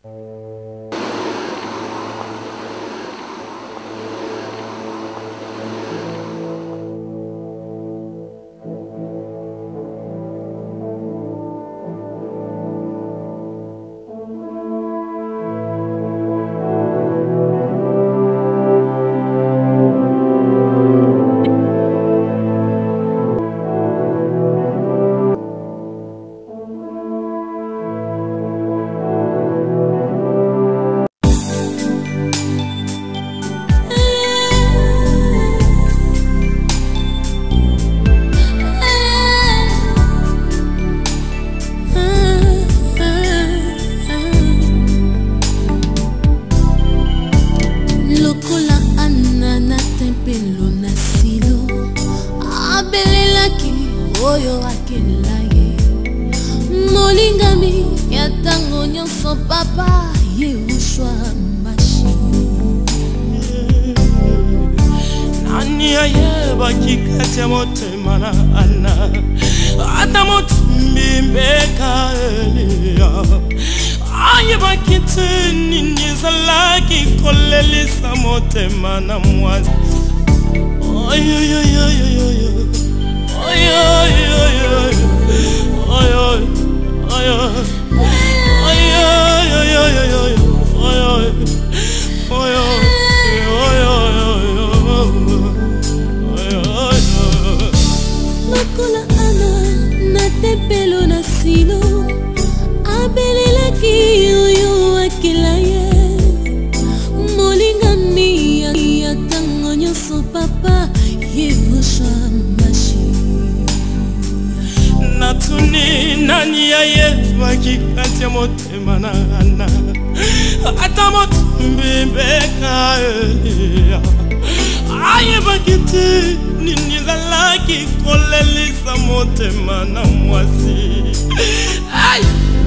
oyo akelaye molingami ya tango nyonso papa Yehoshua Mashi. Nani ayeba kikati ya motema na ana ata motumbeka Elia ayeba kitini nizalaki kolelisa motema na mwazi. Makola ana na tempelo na silo abelelaki oyo akelaye molingami ya tango nyonso papa Yehoshua Mashi. Natuni nani ayeba kikati ya motema na ana ata motumbeka Elia ayeba kiti nizalaki kolelisa motema na mwasi. Ay!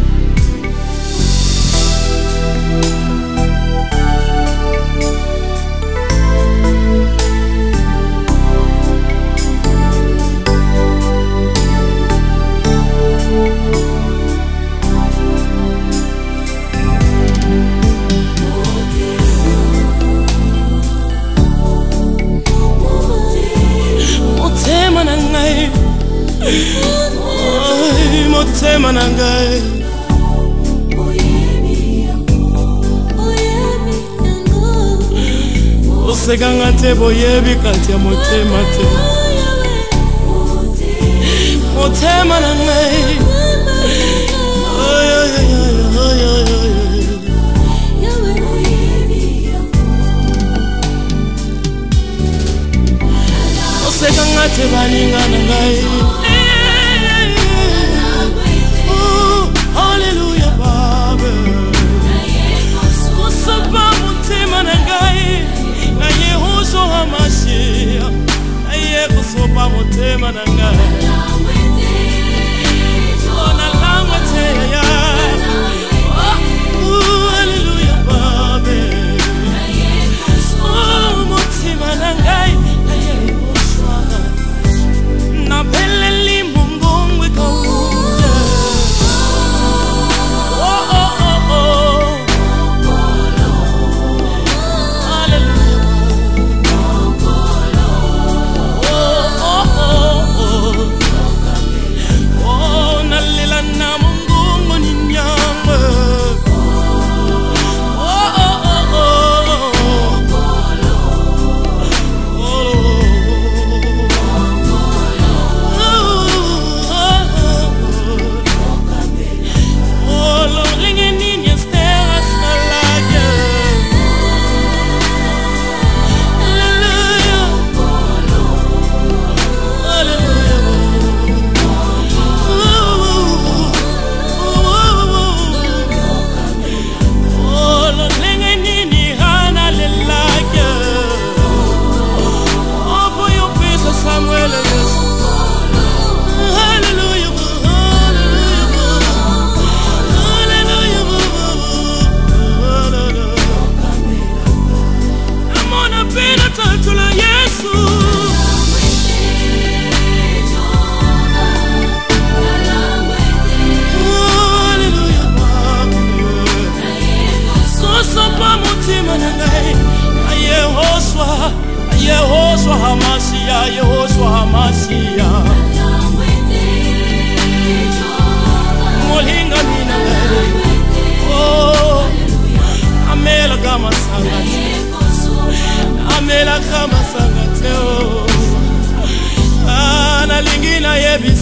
Motema nangai, motema nangai, oseganga te boyebi kati ya motema te. Motema nangai, oseganga te baninga nangai. Hallelujah, Baba. Kusaba motema nangai, na Yehoshua Mashi. Na Yehoshua motema nangai. Ona lamete ya. Hallelujah, Baba. Motema nangai, na Yehoshua. Na pele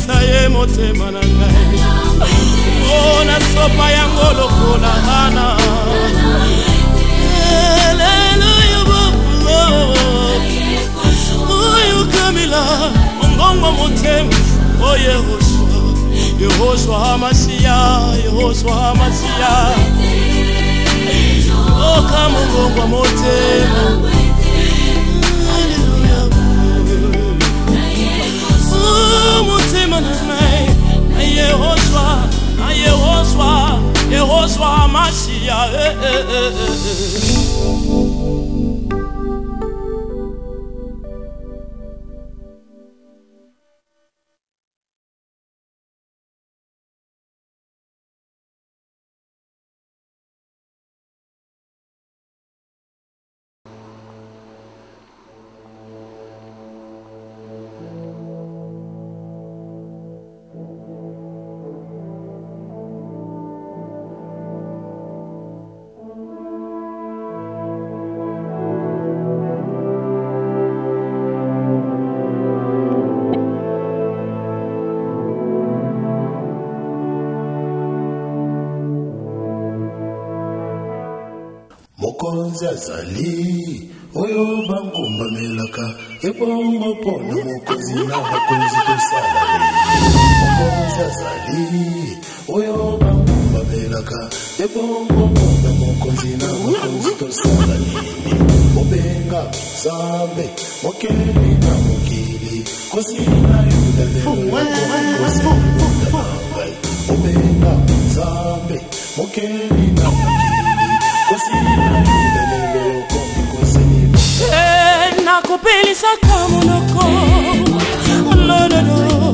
ye motema na ngai. Oh na sopa yango lokola hana. Hallelujah babo. Oh Kamila ngongo motema. Oh Yehoshua HaMashiach, Yehoshua HaMashiach. Oh kama ngongo motema. Motema na nai, Yehoshua HaMashiach. Mokonzi azali oyo bangomba melaka ebongo pona mokonzi na bakonzi tosala. Mokonzi azali oyo bangomba melaka ebongo pona mokonzi na bakonzi tosala. Mobenga Zambe mokeli na mokili kosi na yuda lelo kosi na ngai. Mobenga Zambe mokeli na mokili nakupelisa kama noko. No no no.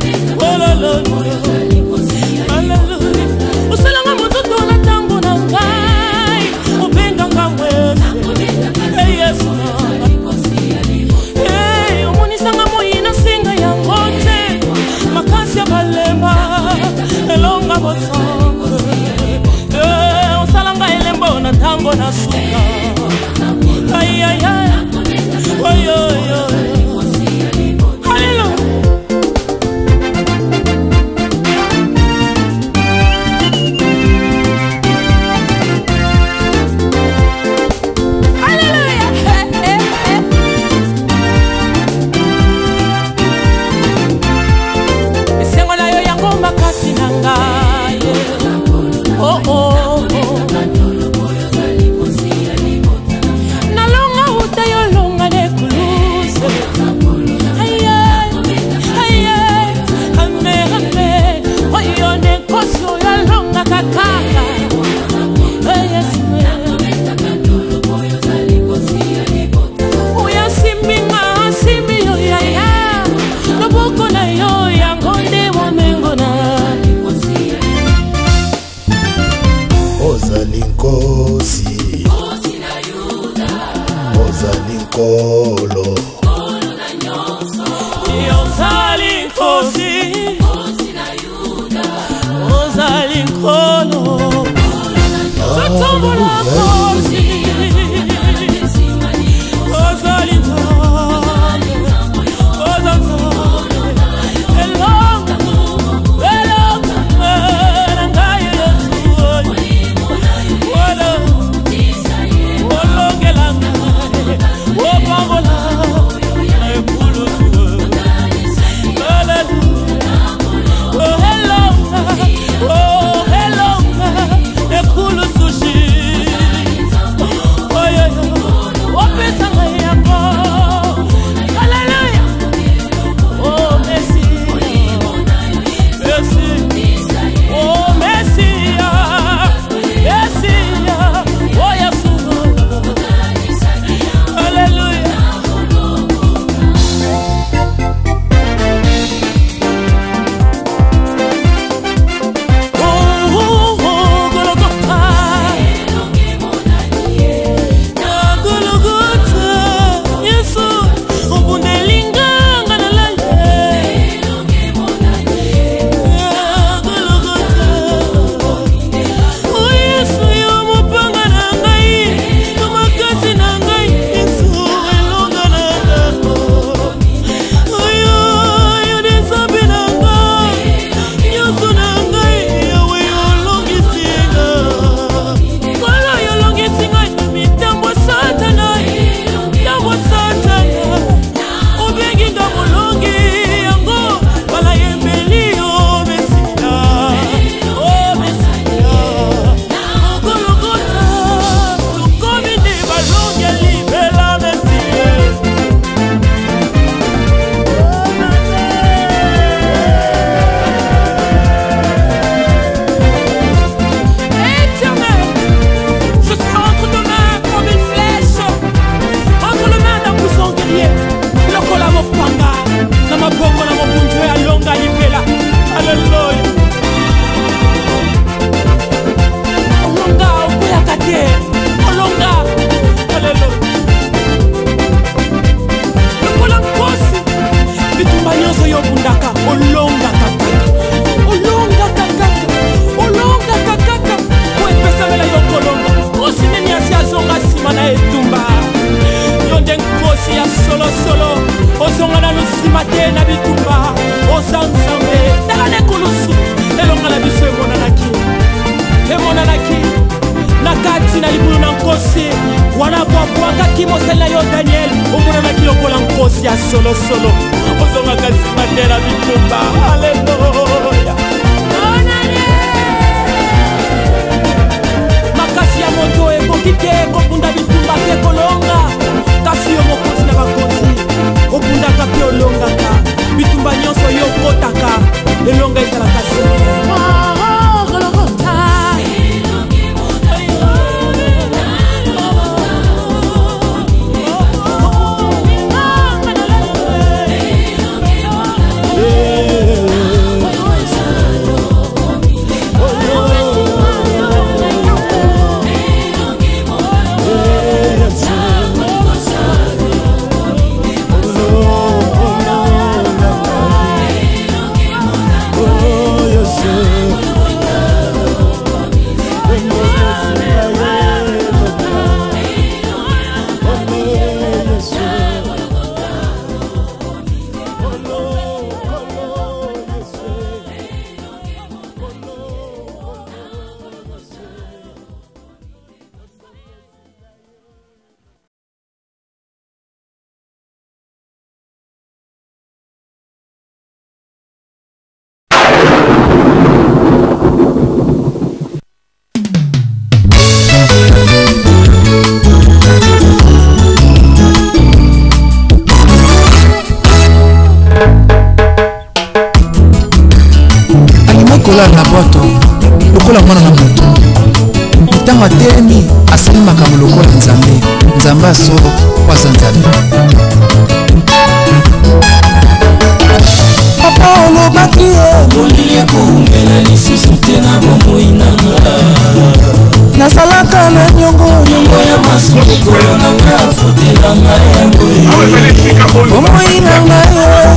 Hallelujah. Usalanga mtoto na tango na ngai. Upenda ngamwe. Hey yes. Hey umonisanga moyina singa ya ngote. Makasi ya balemba. Elonga bosango. Usalanga elembo na tango na suka. Ay ay ay. Ay ay ay. Hallelujah. Esengo na yo yango makasi na ngai. solosolo ozonga kasi matela bitumba. Haleluya. Makasi ya moto ekoki te kobunda bitumba te kolonga, kasi yo mokonzi na bakonzi obundaka pe olongaka bitumba nyonso yo okotaka elonga ezalaka se. Na boto lokola mwana na moto ntango atelemi asali makambo lokola nzambe asolo kwaza nzambe. Papa olobaki ye molili ekoumela lisusu te na bomoi nanga, nazalaka na nyongo ya masukolo nanga afotelanga yango bomoi nanga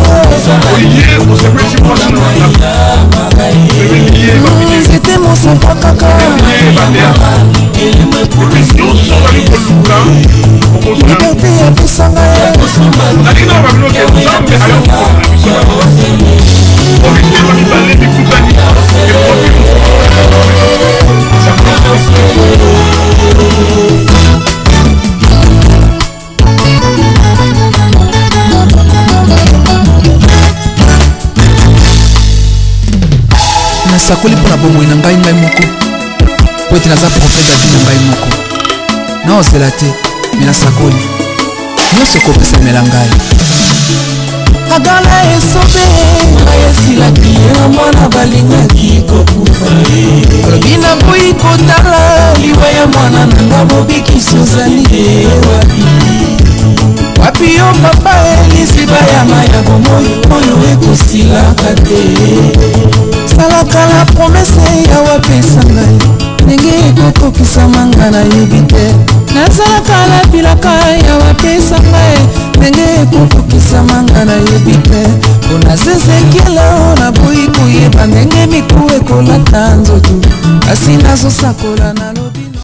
c'était mon sympa kaka liberté ya pisanga nasakoli mpona bomoi na ngai moko po ete naza profete adi na ngai moko naozela te me nasakoli nyonso ekopesamela ngai. agala esobe ngai esilaki ye mwana balingaki kokufa olobi na boyi kotala liwa ya mwana nanga mobikisi ozali ye wapi yo papa elisiba ya maya bomoi oyo ekosilaka te. salaka la promese ya wapesa ngai ndenge ekokokisama nga nayebi te. nazalaka la bilaka ya wapesa ngai ndenge ekokokisama nga nayebi te. mpona zezekela na boyi koyeba ndenge miku ekolata nzoto kasi nazosakola na lobi